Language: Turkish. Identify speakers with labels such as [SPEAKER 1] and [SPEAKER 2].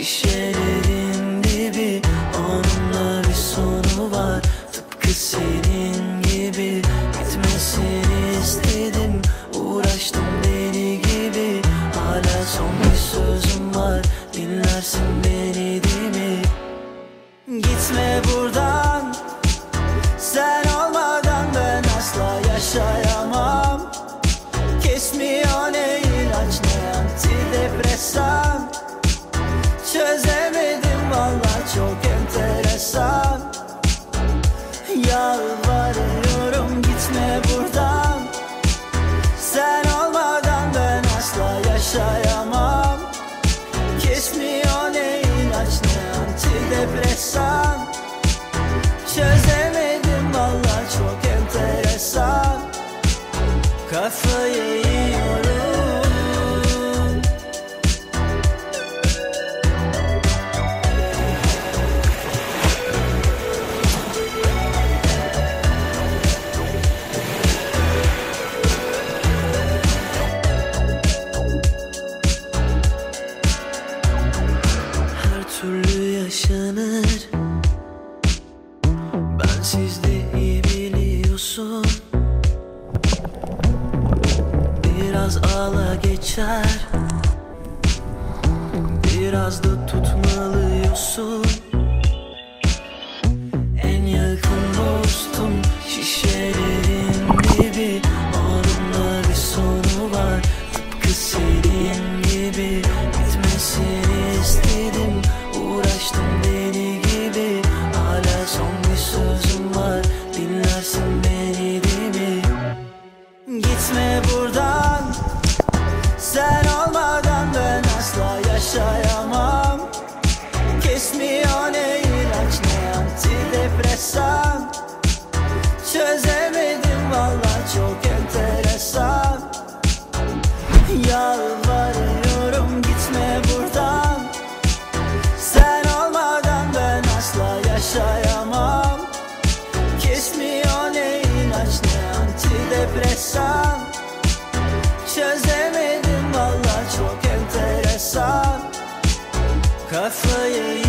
[SPEAKER 1] şişelerin dibi, onunla bir sonu var. Tıpkı senin gibi bitmesini istedim. Uğraştım deli gibi, hala son bir sözüm var. Dinlersin beni değil mi? Gitme buradan, sen olmadan ben asla yaşayamam. Kesmiyor ne ilaç ne antidepresan. Çözemedim vallahi, çok enteresan. Yalvarıyorum gitme buradan, sen olmadan ben asla yaşayamam. Kesmiyor ne ilaç ne antidepresan. Çözemedim vallahi, çok enteresan. Kafayı yiyorum. Her türlü yaşanır, bensiz de iyi biliyorsun. Biraz ağla geçer, biraz da tutmalıyorsun. En yakın dostum şişelerin dibi, onunla bir sonu var. Tıpkı senin gibi bitmesini istedim. Uğraştım deli gibi, hala son bir sözüm var. Dinlersin beni değil mi? Gitme buradan, sen olmadan ben asla yaşayamam. Kesmiyor ne ilaç ne antidepresan. Çözemedim vallahi, çok enteresan. Yalvarıyorum gitme buradan, sen olmadan ben asla yaşayamam. Kesmiyor ne ilaç ne antidepresan. Çözemedim vallahi, çok enteresan. Kafayı